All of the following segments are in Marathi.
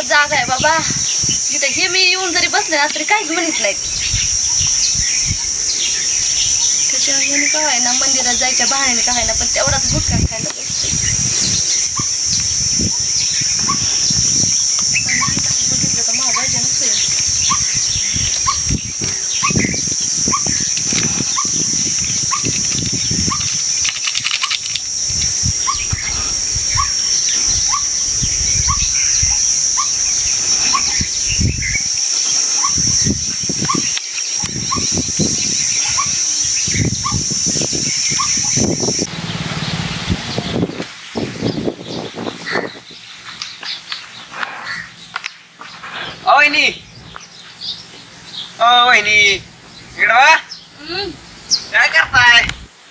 एकच जागा आहे बाबा जिथे हे मी येऊन जरी बसले ना तरी काहीच म्हणत नाही. त्याच्या काय आहे ना मंदिरात जायच्या बहाण्याने काय ना पण तेवढाच गुटखा खायला भेटतो. बघितलं तर महाभारतच होईल. वहिनी इकडं वा. काय करताय?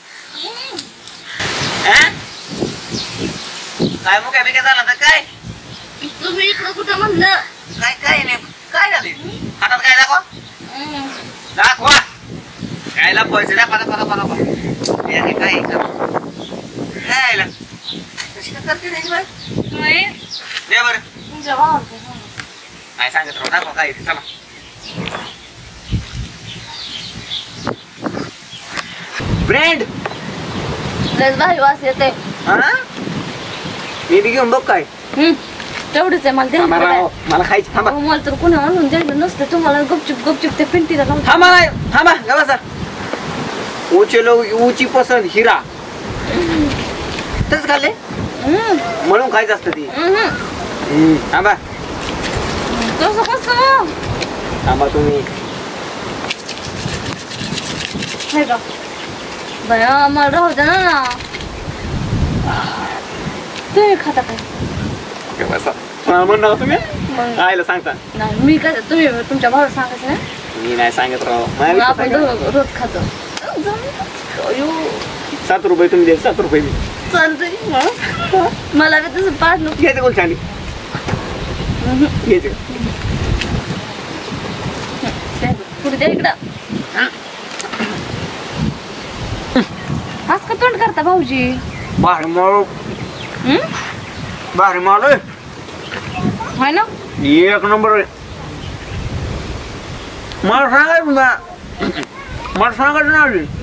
काय मग काय बिका झाला तर काय? तुम्ही इकडं कुठं म्हणलं? काय काय नाही काय झाले हातात काय दाखवा दाखवा काय लपवायचं दाखवा दाखवा दाखवा काय काय कशी करते नाही दे बरं तुमच्या भावाचं काय सांगत राहू दाखवा काय चला. ब्रेड लस भारी वास येते. मी बी घेऊन बघ काय तेवढंच आहे मला द्या. मला खायचं थांबा. मला तर कोणी आणून द्यायचं नसतं तुम्हाला गपचूप गपचूप त्या पिंटीला लावून थांबा थांबा गवा ऊंचे लोग ऊंची पसंत हिरा तसंच खाल्ले म्हणून खायचं असतं ती. थांबा तसं कसं थांबा तुम्ही का बया मला राहू द्या ना. तुम्ही खाता काय म्हणणार तुम्ही आयला सांगता नाही मी काय तुम्ही तुमच्या भावाला सांगायचं ना. मी नाही सांगत राव आपण रोज खातो. 7 रुपये तुम्ही द्या 7 रुपये मी चालतंय मला बी तसं पाच नको घ्यायचं कोण छान घ्यायचं पुढे द्या इकडं. आज का तोंड करता भाऊजी? भारी मारू भारी मारू हाय ना एक नंबर आहे. मला सांगायचं ना मला सांगायचं ना आधी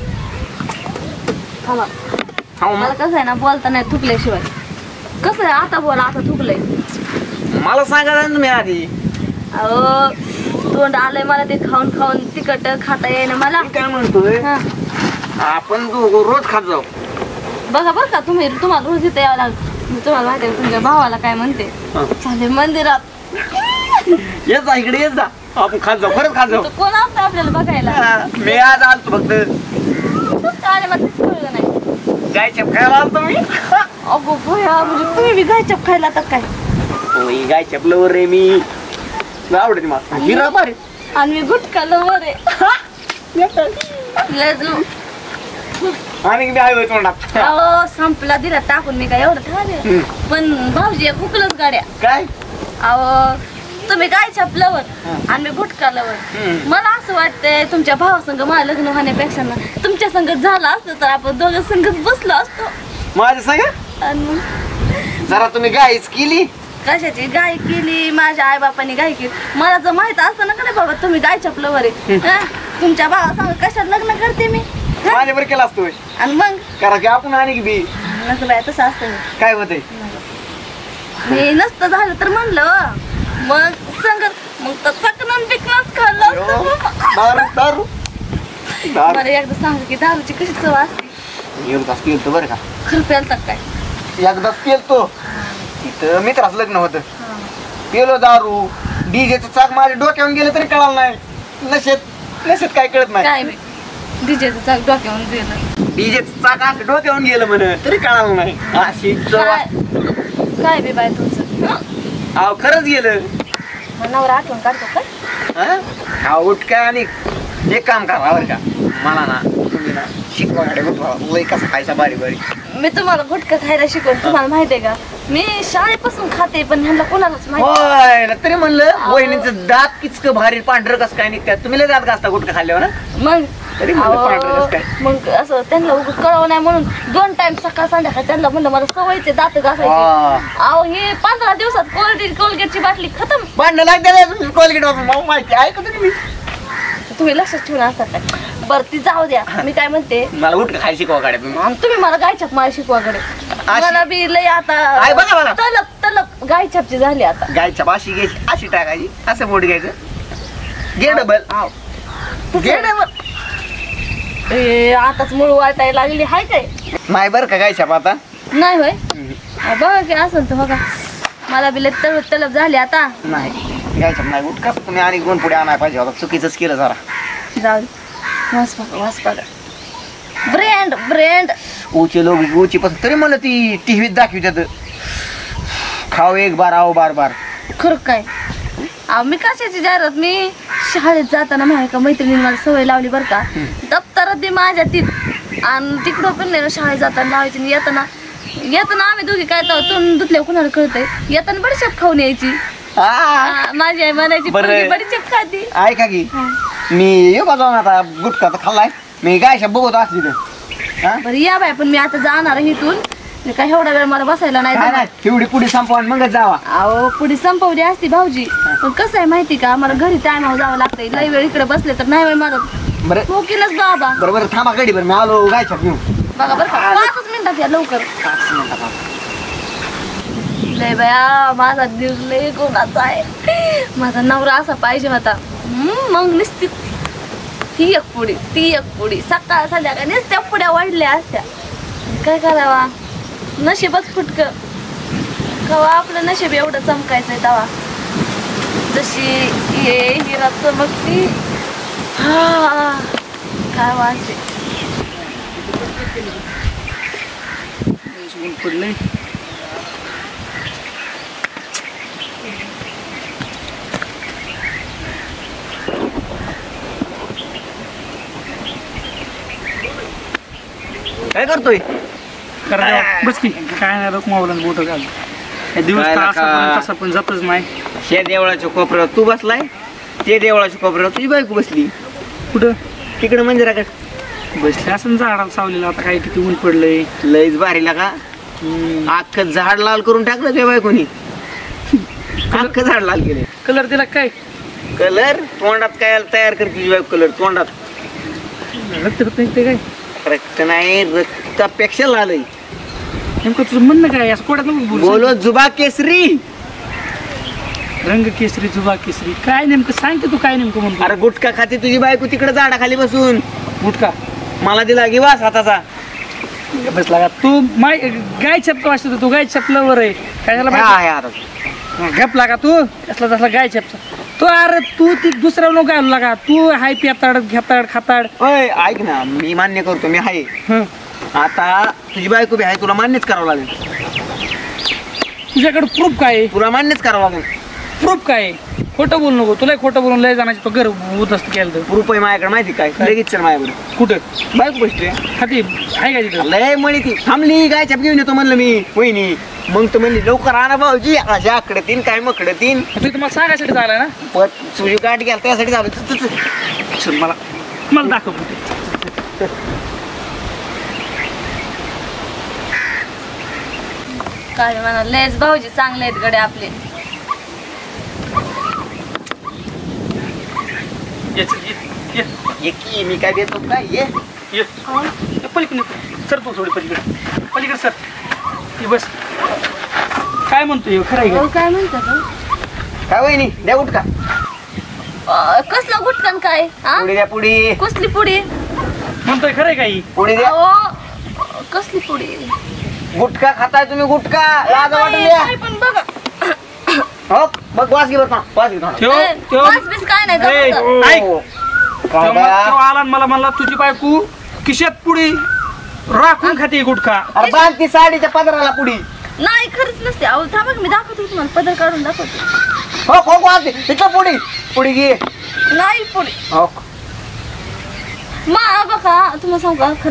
मला कसं आहे ना बोलता नाही थुकल्याशिवाय. कसं आहे आता बोला आता थुकलंय. मला सांगायचं ना तुम्ही आधी. अहो तोंड आलंय मला ते खाऊन खाऊन तिखट खाता येईना मला. काय म्हणतोय आपण रोज खात जाऊ. बघा बरं का तुम्हाला रोज इथे यावं लागतं. मी तुम्हाला माहिती आहे तुमच्या भावाला काय म्हणते चालेल मंदिरात येत जा इकडे येत जा आपण खात जाऊ खरंच खात जाऊ. कोण असतं आपल्याला बघायला? मी आज आलतो फक्त काय मला तेच कळलं नाही. गायचप खायला आलतो मी. अगो भया म्हणजे तुम्ही बी गायचप खायला तर काय? होय गायचप लवर रे मी आवडते मला हिरा भारी आणि मी गुटखा लवर आहे. आणि मी आहे तोंडात. अहो संपला दिला टाकून मी काय एवढं ठरले पण भाऊजी कुकलच गाड्या काय अहो तुम्ही गायच्या लवर आणि मी गुटखा लवर. मला असं वाटतंय तुमच्या भावासंग मला लग्न होण्यापेक्षा ना तुमच्या संगत झालं असतं तर आपण दोघं संगत बसलो असतो. माझ्या सांगा जरा तुम्ही गायच केली. कशाची गाय केली? माझ्या आई बापाने गाय केली. मला जर माहित असतं ना का नाही बाबा तुम्ही गायच्या लवर आहे तुमच्या भावासंग कशाला लग्न करते मी. माझ्या बरं केला असतो आणि मग करा की आपण आणि बी नसतं बाय तसं असतं. काय होतंय मी नसतं झालं तर म्हणलं मग संगत मग तर चकनन बिकनच खाल्लं असतं. दारू बरं एकदा सांग की दारूची कशी चव असते? एकदाच केलतो बरं का. खरं प्यालतात काय? एकदाच केलतो तिथं मित्राचं लग्न होतं. पेलो दारू डीजेचं चाक माझ्या डोक्यावर गेलं तरी कळालं नाही. नशेत काय कळत नाही. काय डीजेचं चाक डोक्यावरून गेलं. डीजेचं चाक असं डोक्यावरून गेलं म्हणे तरी कळालं नाही. अशी काय बी बाय तुमचं अहो खरंच गेलं. मनावर आठवण काढतो काय? हा उठ काय आणि एक काम करा बरं का मला ना तुम्ही ना शिकवा लय कसं खायचा बारी बारी मी तुम्हाला गुटखा खायला शिकवलं, तुम्हाला माहिती आहे का? मी शाळेपासून खाते, पण ह्यांना कोणालाच माहिती होय ना, तरी म्हणलं वहिनीचं दात किचकं भारी पांढरं कसं काय निघतात, तुम्ही लय दात घासता गुटखा खाल्ल्यावर ना. मग. तरी म्हणलं पांढरं कसं काय. मग असं त्यांना कळव नाही म्हणून 2 टाइम सकाळ संध्याकाळ त्यांना म्हणलं मला सवयचे दात घासायचे. अहो हे 15 दिवसात कोलगेटची बाटली खतम. भांडणं लागते कोलगेट वापरून माहिती ऐकत तुम्ही. तुम्ही लक्षात ठेवून असतात काय? बरं ती जाऊ द्या, मी काय म्हणते, मला गुटखा खायला शिकवा गाड्या तुम्ही. तुम्ही मला गायछाप मला शिकवाकडे. मला बी लय आता बघा बघा तलप गायछापची झाली आता. गायच्या अशी घ्यायची, अशी टाकायची, असं बोट घ्यायचं, घे डबल घे डबल. आताच मूळ वाटायला लागली हाय काय? माय बरं का गायच्या आता नाही होय. बघा की असं तर बघा, मला बी लय तलप झाली आता. नाही गायच्या नाही गुटखा तुम्ही आणि दोन पुढे आणायला पाहिजे होता, चुकीचंच केलं जरा. जाऊ वास बघा. ब्रँड ऊचे लोक ऊची पासून तरी म्हणलं ती टीव्हीत दाखवतात खाऊ एक बार आओ बार बार. खरं काय? मी कशाची जाहिरात, मी शाळेत जाताना माहिती का मैत्रिणीने मला सवय लावली बरं का, दप्तरात दे माझ्या तीच आणि तिकडं पण नाही शाळेत जाताना लावायची. येताना आम्ही दोघी काय तोंड धुतल्या कुणाला कळतंय, येताना बडीशेप खाऊन यायची. माझी आई म्हणायची बडीशेप खाती. ऐका की मी येऊ का जाऊन आता गुटखा तर खाल्लाय मी गायशा बघत असली तर. बरं या बाय, पण मी आता जाणार आहे इथून. काय एवढा वेळ मला बसायला नाही नाही तेवढी पुढे संपवा मग जावा. अहो पुढे संपवली असती भाऊजी, पण कसं आहे माहिती का, मला घरी टायमावर जावं लागतंय. लई वेळ इकडे बसले तर नाही मारत. बरं मोकीनच बाबा. बरोबर थांबा गडी बरं मी आलो गायच्या घेऊन. बघा बरं का 5 मिनिटात या लवकर. लय बया माझा दिवस लय कोणाचा आहे. माझा नवरा असा पाहिजे होता. मग निश्चित ती एक पुडी सकाळ संध्याकाळ नुसत्या पुड्या वाढल्या असत्या. काय करावा, नशीबच फुटकं. कवा आपलं नशीब एवढं चमकायचंय तवा. जशी ये हिरा चमकती, काय वाजते पडलंय. काय करतोय? बस की काय नाही लोक मोबाईल बोट घाल. दिवस तसा पण जातच नाही. हे देवळाच्या कोपऱ्यावर तू बसलाय, ते देवळाच्या कोपऱ्यावर तुझी बायको बसली. कुठं? तिकडे मंदिराकडे बसले असं झाडाला सावलेलं. आता काय किती ऊन पडलंय. लईच भारी लागा. अख्खं झाड लाल करून टाकलं त्या बायकोनी. अख्खं झाड लाल केलं. कलर दिला काय? कलर तोंडात काय तयार करते तुझी बायको कलर तोंडात. रक्त नाही ते काय? रक्त नाही, रक्तापेक्षा लाल आहे. नेमकं तुझं म्हणणं काय? असं कोड्यात नको बोलो जुबा केसरी. रंग केसरी जुबा केसरी काय नेमकं सांग तू काय नेमकं म्हणतो? अरे गुटखा खाते तुझी बायको तिकडे झाडाखाली बसून. गुटखा मला दिला की वास हाताचा. बस लागा तू माय गाय छाप वाचतो. तू गाय छापल्यावर आहे काय झालं? गप लागा तू असला तसला गाय छापचा तो. अरे तू ती दुसऱ्या नको घालू लागा. तू हाय पेताड घेताड खाताड. ओय ऐक ना, मी मान्य करतो मी आहे. आता तुझी बायको बी आहे, तुला मान्यच करावं लागेल. तुझ्याकडे प्रूफ काय? तुला मान्यच करावं लागेल. प्रूफ काय? खोटं बोलू नको. तुला खोटं बोलून लय जाण्याची तो घर उद्ध्वस्त केलं तर. प्रूफ आहे माझ्याकडे माहिती काय? लगेच चल माझ्याकडे. कुठं? बायको बसते हाती आहे का तिथं? लय म्हणे ती थांबली गाय छाप घेऊन येतो म्हणलं मी वहिनी. मग तर म्हणली लवकर आणा भाऊजी, अशा आकडे तीन काय मकडे तीन. तू तुम्हाला सांगायसाठी झालाय ना? पण तुझी गाठ घ्याल त्यासाठी झालं. चल मला दाखव. काय म्हणा लयच भाऊजी चांगले आहेत गडे आपले. ये की मी काय देतो काय ये पलीकडे सर. तू थोडी पलीकडे सर. बस काय म्हणतोय खरं आहे का? काय म्हणतात काय वहिनी द्या गुटखा. कसला गुटकन काय? पुढे द्या पुढे. कसली पुडी म्हणतोय खरं आहे काही? पुढे द्या. कसली पुडी? गुटखा खाताय तुम्ही गुटखा. लाज वाटून द्या. पण बघा हो बघ वास घे बरं. वास घे थोडा. वास काय नाही. आला मला म्हणला तुझी बायको किशात पुढे राखून खाते गुटखा. अरे बांध ती साडीच्या पदराला पुढी. नाही खरंच नसते. अहो थांबा मी दाखवतो तुम्हाला. पदर काढून दाखवतो. हो हो वास तिथं पुढी पुढी घे. नाही पुढे हो बघा तुम्हाला सांगू का खरंच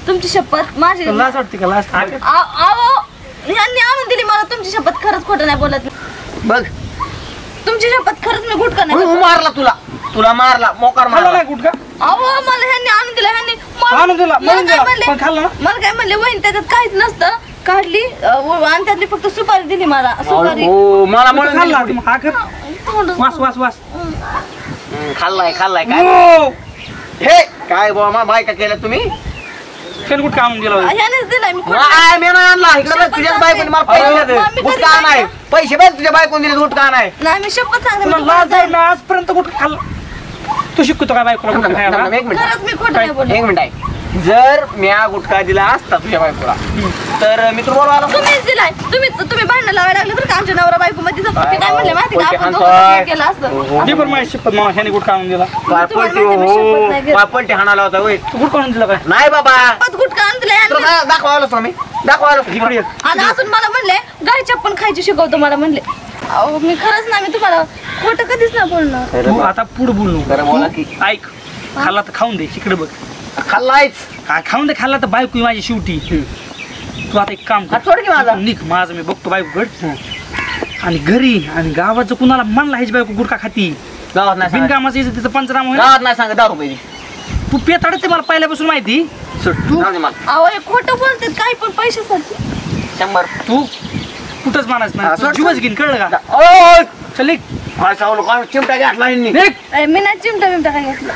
तुमची शपथ माझी तुला लाज वाटते का लाज अहो यांनी आणून दिली मला तुमची शपथ खरंच खोटं नाही बोलत मी. बघ तुमची शपथ खरंच मी गुटखा नाही तू मारला तुला मारला मोकार खाल्ला मारला नाही गुटखा अहो मला ह्यांनी आणून दिलं ह्यांनी आणून दिला, मला म्हणून काय दिला. म्हणले पण खाल्ला ना? मला काय म्हणले वहीन त्याच्यात काहीच नसतं काढली आणि त्यातली फक्त सुपारी दिली मला सुपारी हो मला म्हणून खाल्ला दिली. हा कर तोंडच वास वास वास खाल्लाय काय हो हे काय बाबा बायका केलं तुम्ही फेल गुटखा आणून दिला होता. ह्यानेच दिलाय मी खोटं काय मी नाही आणला इकडे बघ, तुझ्याच बायकोने मला पैसे मग दिले मी गुटखा कधी नाही पैसे बघ तुझ्या बायकोने दिले गुटखा नाही नाही मी शपथ सांगते तुला मी लाज तुम्हाला आहे ना आजपर्यंत गुटखा खाल्ला तू शिकतो काय बायकोला गुटखा खायला एक मिनिट खरंच मी खोटं नाही बोलत एक मिनिट आहे जर म्या गुटखा दिला असता तुझ्या बायकोला तर मी तुला बोलवा आलो तुम्हीच दिलाय तुम्ही भांडण लावायला लागले तर का आमच्या नवरा बायको मध्ये काय काय म्हणले माहिती का बोलते आपण हाणतोय. दोघं केलं असतं दे बरं माझी शपथ मामा ह्याने गुटखा आणून दिला पापलटी तुम्हाला माहिती आहे, मी शपथ नाही घेत. पापलटी हाणाला होता होय तू गुटखा आणून दिला काय नाही बाबा पत गुटखा आणून दिलाय आणि तुला दाखवायला मी दाखवायला इकडे ये. आणि अजून मला म्हणले गाय चप्पन खायची शिकवतो मला म्हणले अहो मी खरंच ना मी तुम्हाला खोटं कधीच नाही बोलणार तू आता पुढे बोल बरं बोला की. नको ऐक खाल्ला तर खाऊन दे इकडे बघ खाल्लायच काय खाऊन दे खाल्ला तर बायको आहे माझी शेवटी तू आता एक काम हात सोड की माझा. निघ माझं मी बघतो बायको गड आणि घरी आणि गावाचं कुणाला म्हणला ह्याची बायको गुटखा खाती गावात नाही सांगत. बिनकामाचं यायचं तिचं पंचनामा होईल गावात नाही सांगत 10 रुपये दे. तू पेताडच आहे मला पहिल्यापासून माहिती सोड जाऊ दे मला अहो हे खोटं बोलतात काही पण पैशासाठी 100 तू कुठंच मानायचं हा, नाही सोड, तू जीवच घेईन कळलं का ओ चल निघ. काय चावलं काय चिमटा घातला यांनी. निघ. मी नाही चिमटा बिमटा काय घेतलं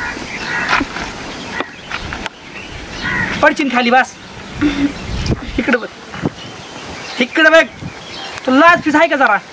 पडचिन खाली बस इकडे बघ इकडे बघ तू लाज पीस आहे का जरा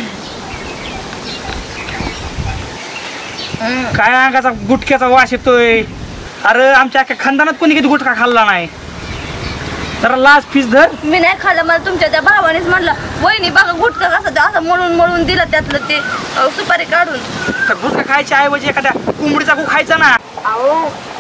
काय अंगाचा गुटख्याचा वास येतोय अरे आमच्या अख्ख्या खानदानात कोणी कधी गुटखा खाल्ला नाही जरा लाज फीस धर मी नाही खाल्लं मला तुमच्या त्या भावानेच म्हणलं वहिनी बघा गुटखा कसं असं मळून दिलं त्यातलं ते सुपारी काढून तर गुटखा खायच्या ऐवजी एखाद्या कोंबडीचा गु खायचा ना अहो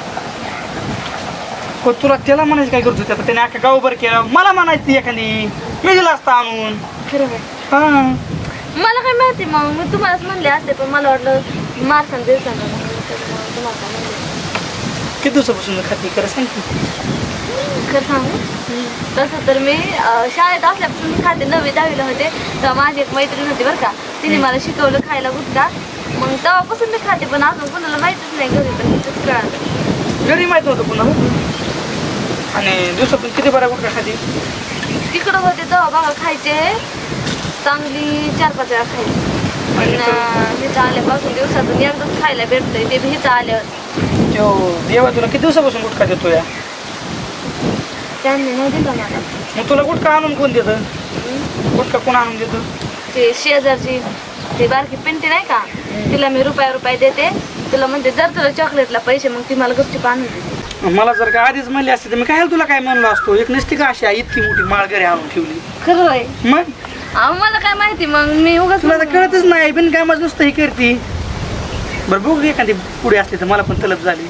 हो तुला त्याला म्हणायचं काय करतो त्यात त्याने अख्खा गावभर केलं मला म्हणायचं ती एखादी मी दिला असता आणून खरं काय हा मला काय माहिती मग मी तुम्हालाच म्हणले असते पण मला वाटलं मारसान दिवसानं तुम्हाला काय म्हणले किती दिवसापासून खाती खरं सांग की. खरं सांगू तसं तर मी शाळेत असल्यापासून मी खाते 9वी 10वीला होते तेव्हा माझी एक मैत्रीण होती बरं का तिने मला शिकवलं खायला गुटखा मग तेव्हापासून मी खाते पण अजून कोणाला माहितीच नाही घरी पण तिथंच कळालं घरी माहित नव्हतं पुन्हा आणि दिवसातून किती बऱ्या गुटखा खाती तिकडं होते तेव्हा बघा खायचे चांगली 4-5 वेळा खायची पण हिथं आल्यापासून दिवसातून एकदाच खायला भेटतंय ते बी हिथं आल्यावर तो देवा तुला किती दिवसापासून गुटखा देतो या त्यांनी नाही दिलं मला मग तुला गुटखा आणून कोण देतं गुटखा कोण आणून देतं ते शेजारची ती बारकी पिंटी नाही का तिला मी रुपये देते तिला म्हणते जर तुला चॉकलेटला पैसे मग ती मला गपचूप आणून देते मला जर का आधीच म्हणले असते तर मी काय तुला काय म्हणलो असतो एक नसती का अशी इतकी मोठी माळ घरी आणून ठेवली खरं आहे मग अहो मला काय माहिती मग मी उगाच तुला तर कळतच नाही बिन काय माझं नुसतं हे करते बरं बघू एखादी पुढे असली तर मला पण तलब झाली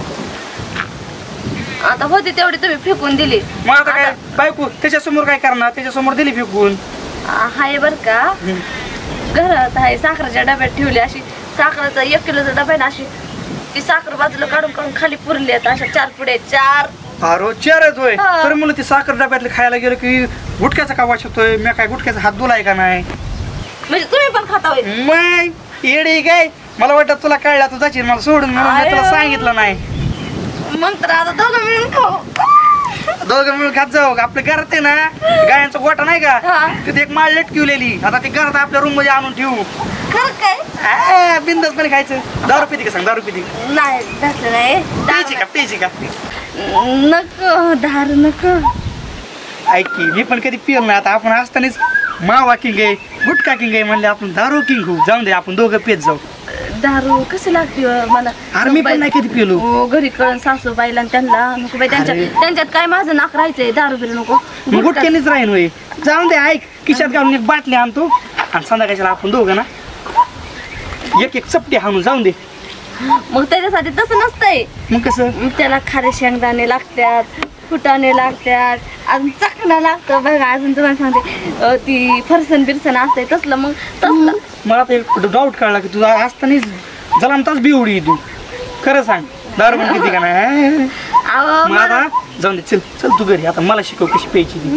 आता होती तेवढी तुम्ही फेकून दिली मग आता काय बायको त्याच्यासमोर काय करणार त्याच्यासमोर दिली फेकून हाय बर का घरात आहे साखरेच्या डब्यात ठेवली अशी साखरेचा 1 किलोचा डबा आहे ना अशी ती साखर बाजूला काढून खाली पुरली आता अशा 4 पुढे 4 रोज चारच होय हा. तर मला ती साखर डब्यातले खायला गेलो की गुटख्याचा का वास येतोय मी काय गुटख्याचा हात धुलाय का नाही म्हणजे तुम्ही पण खाता होय मग येडी काय मला वाटत तुला कळला तू जाशील मला सोडून म्हणून मी तुला आयो. सांगितलं नाही मग तर आता दोघं मिळून खाऊ दोघं मिळून खात जाऊ आपल्या घरात आहे ना गायांचा गोठा नाही का हा. तिथे एक माळ लटकिवलेली आता ते घरात आपल्या रूम मध्ये आणून ठेवू खरं काय बिंदास पण खायचं 10 रुपये ती का सांग 10 रुपये ती नाही तसलं नाही प्यायची का नको धार नको ऐक की मी पण कधी पिल ना आता आपण असतानाच मावा किंग आहे गुटखा किंग आहे म्हणले आपण दारू किंग होऊ जाऊन दे आपण दोघं पेत जाऊ दारू कशी लागते मला अरे मी पण नाही कधी पिलो हो घरी कळण सासूबाईला आणि त्यांना नको बाई त्यांच्यात काय माझं नाक राहायचंय दारू बिरू नको मग गुटक्यानेच राहीन होय जाऊन दे ऐक खिशात घालून एक बाटली आणतो आणि संध्याकाळच्या आपण दोघं ना एक चपटी हाणून जाऊन दे मग त्याच्यासाठी तसं नसतंय मग कसं मग त्याला खारे शेंगदाणे लागतात फुटाणे लागतात अजून चकणा लागतं बघा अजून तुम्हाला सांगते ती फरसन बिरसन असते तसलं मग तसलं मला आता एक डाऊट कळला की तुझा असतानाच जलामताच बिवडी तू खरं सांग दारू पण किती का नाही अहो, मग आता जाऊन दे चल चल तू घरी आता मला शिकव कशी प्यायची ती.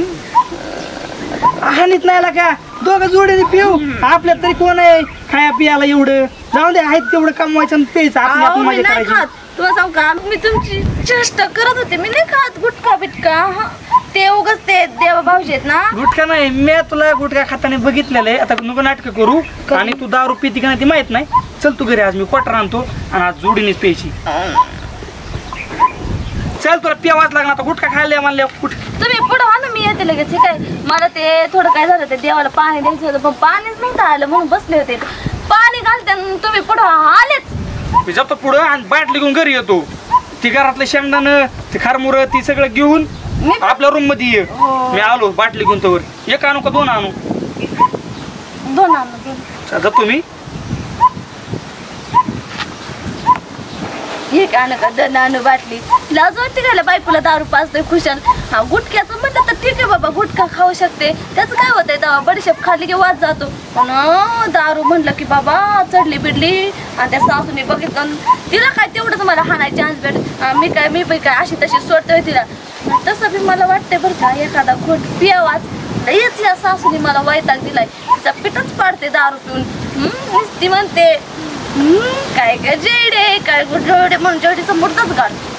हानीत नाही का दोघं जोडीने पिऊ आपल्यात तरी कोण आहे खाया पियाला एवढं जाऊन दे आहेत तेवढं कमवायचं आणि प्यायचं आपण अहो, आपण मी मजा नाही करायची. खात. तुम्हाला सांगू का मी तुमची चेष्टा करत होते. मी नाही खात गुटखा बिटका. हा. ते उगाच ते देवा भाऊजी आहेत ना. गुटखा नाही मी तुला गुटखा खाताना बघितलेलं आहे. आता नको नाटक करू आणि तू दारू पिती का नाही ते माहित नाही. चल तू घरी आज मी क्वार्टर आणतो आणि आज जोडीनेच प्यायची. चल तुला पियावाच लागणार आता गुटखा खायला म्हणल्या कुठे. तुम्ही पुढे हा ना मी येते लगेच. ठीक आहे मला ते थोडं काय झालं ते देवाला पाणी द्यायचं होतं पण पाणीच नव्हतं आलं म्हणून बसले होते. पाणी घालते आणि तुम्ही पुढे आलेच. मी जातो पुढं आणि बाटली घेऊन घरी येतो. ती घरातलं शेंगदाणं ते खारमुर ती सगळं घेऊन आपल्या रूम मध्ये ये. मी आलो बाटली घेऊन तोवर. एक आणू का दोन आणू. दोन आणू दोन. जातो मी. हे का आणू का दोन आणू बाटली. लाज वाटते घाला बायकोला दारू पाचतोय खुशाल. हा गुटक्याचं म्हटलं तर ठीक आहे बाबा गुटखा खाऊ शकते त्याचं काय होतंय तेव्हा बडीशेप खाल्ली की वाद जातो. पण दारू म्हटलं की बाबा चढली बिडली आणि त्या सासूने बघितलं तिला काय तेवढंच मला हाणायची चान्स भेट. मी काय अशी तशी सोडतोय तिला. तसं बी मला वाटतंय बरं का एखादा घोट पियावाच. लईच या सासूने मला वैताग दिलाय. तिचा पिठच पाडते दारू पिऊन. ती म्हणते काय काय जेडे काय जेवढे म्हणून जेवढीचं मोठंच गाड.